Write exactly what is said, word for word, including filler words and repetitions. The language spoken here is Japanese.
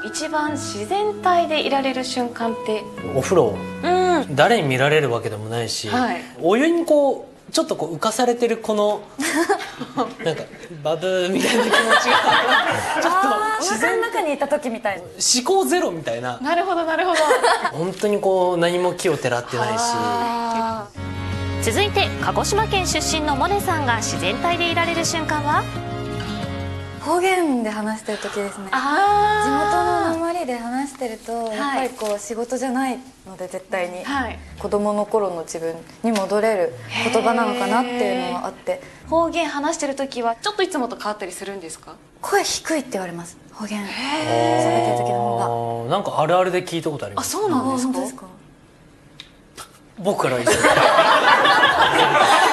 一番自然体でいられる瞬間ってお風呂、 うん、 誰に見られるわけでもないし、はい、お湯にこうちょっとこう浮かされてるこのなんかバブーみたいな気持ちがちょっと自然の中にいた時みたいな、 思考ゼロみたいな。 なるほどなるほど本当にこう何も気をてらってないし。 続いて鹿児島県出身のモネさんが自然体でいられる瞬間は方言で話してる時ですね。地元の訛りで話してると、はい、やっぱりこう仕事じゃないので絶対に、はい、子供の頃の自分に戻れる言葉なのかなっていうのはあって。 方言話してる時はちょっといつもと変わったりするんですか？ 声低いって言われます、方言喋ってる時の方が。なんかあるあるで聞いたことあります。 あ、そうなんですか？ 本当ですか？ 僕からいいですか？